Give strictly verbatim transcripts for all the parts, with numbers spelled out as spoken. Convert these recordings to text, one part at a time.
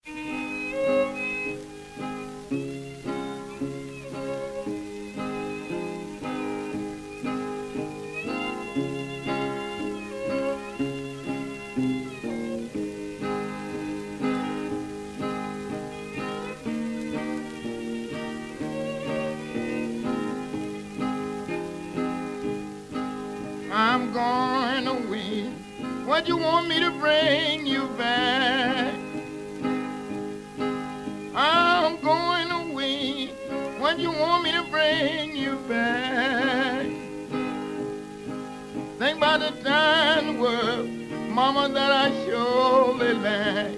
I'm going away. What you want me to bring you back? I'm going away. What you want me to bring you back? Think about the time world, mama, that I surely lack.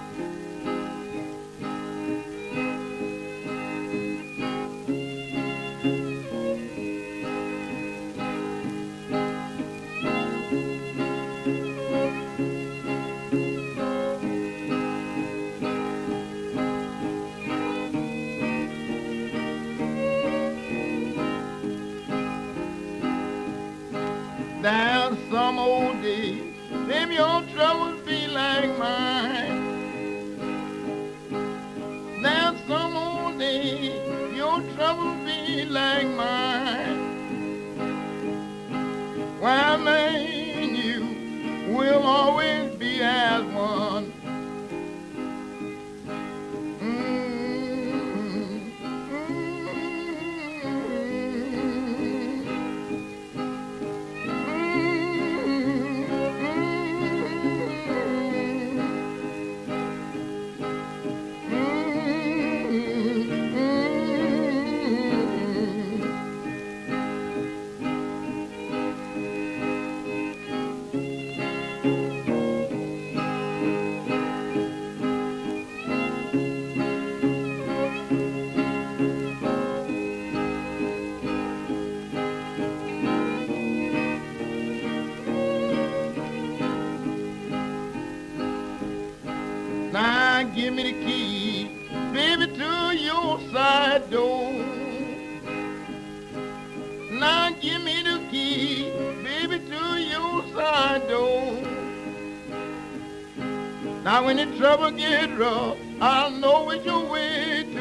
There's some old days, maybe your troubles be like mine. There's some old days, your troubles be like mine. Well, me and you will always be as one. Now give me the key, baby, to your side door. Now give me the key, baby, to your side door. Now when the trouble get rough, I'll know which way to